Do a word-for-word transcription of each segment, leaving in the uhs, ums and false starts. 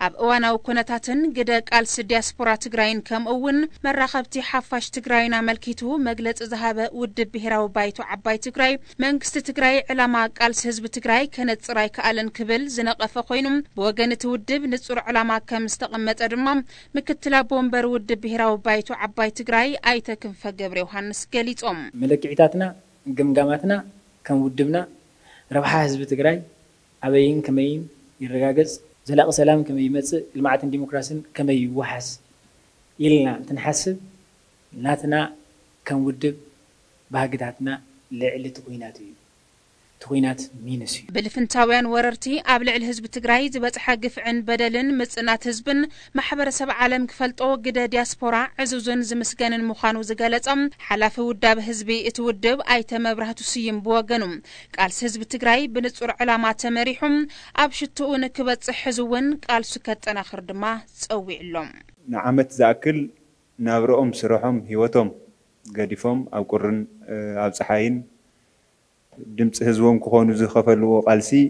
ኣብ እዋናዊ ኩነታትን ግደ ቃልሲ ዲያስፖራ ትግራይን ከምኡውን መራኸብቲ ሓፋሽ ትግራይና መልኪቱ መግለጽ ዝሃበ ውድብ ብሄራዊ ባይቶ ዓባይ ትግራይ መንግስቲ ትግራይ ዕላማ ቃልሲ ህዝቢ ትግራይ ከነጽር ኣይከኣልን ክብል ዝነቐፈ ኮይኑ ብወገን እቲ ውድብ ንጹር ዕላማ ከም ዝተቐመጠ ድማ ምክትል ኣቦ ወንበር ውድብ ብሄራዊ ባይቶ ዓባይ ትግራይ ኣይተ ክንፈ ገብረ ዮሃንስ ገሊጾም መለክዒታትና ግምጋማትና ከም ውድብና ረብሓ ህዝቢ ትግራይ ኣበይን ከመይን ይረጋገጽ زلاق سلام كما يمثل المعات الديمقراطية كما يوحس إلنا تنحسب ناتنا كم ودب باقداتنا لعلة تقويناتي تقوينات مينسي بالفنتاوين وررتي أبلع الحزب تجراي زبط حقف عن بدلن مصنات حزبن محبر سبع عالم كفلتو قدا دياسبورا عزوزن زمسكان مخانو زقالتم حلاف وداب حزبي اتودب ايتا مبرهتو سيم بوغنم قال حزب تجراي بنصر علامات تمريحم ابشتو نكبت حزون قال سكت انا خردما تصوي لهم نعمت زاكل نابرኦም سرحهم هيوتهم قديفهم او قرن اب صحاين دمص هزوم كخونو زخفلو قالسي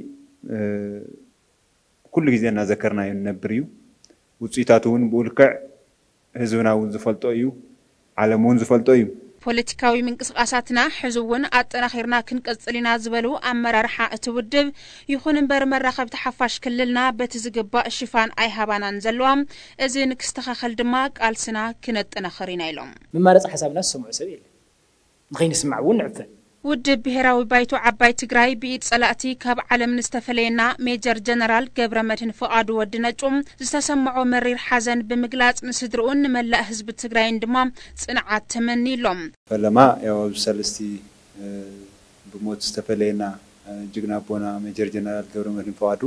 كل غزينا ذكرنا ينبريو وصيتاتون بولكع هزوناون زفلطو يو عالمون زفلطو يو ፖለቲካዊ ምንቅስቃሳትና ሕዙውን አጠናኺርና ክንቀጽልና ዝበሉ አመራርሓ እትውድብ ይኹን እምበር መራኸብቲ ሓፋሽ ክልልና በቲ ዝግባእ ሽፋን ኣይሃባናን ዘለዋ እዚ ንክስተኻኸል ድማ ቃልስና ክነጠናኸር ኢና ኢሎም ምማረጽ ሓሳብና ሰምዑ ሰብ የለ ንኸይንስማዕ እውን ንዕፈ ውድብ ብሄራዊ ባይቶ ዓባይ ትግራይ ብኢድ ጸላእቲ ካብ ዓለም ንስተፈለየና ሜጀር ጀነራል ገብረ መድህን ፍቃዱ ወድነጩም ዝተሰምዖ መሪር ሓዘን ብምግላጽ ንስድርኡን ንመላእ ህዝቢ ትግራይን ድማ ጽንዓት ተመኒሎም ፈለማ ያው ሰለስቲ ብሞት ዝተፈለየና ጅግና ቦና ሜጀር ጀነራል ገብረ መድህን ፍቃዱ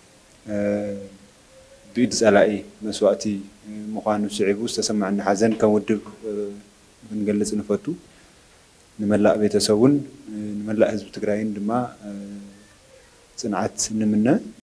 ብኢድ ጸላኢ መስዋዕቲ ምዃኑ ስዒቡ ዝተሰምዐና ሓዘን ከም ውድብ ክንገልጽ ንፈቱ نملأ بيتسون نملأ حزب تجراين دما صنعت نمنا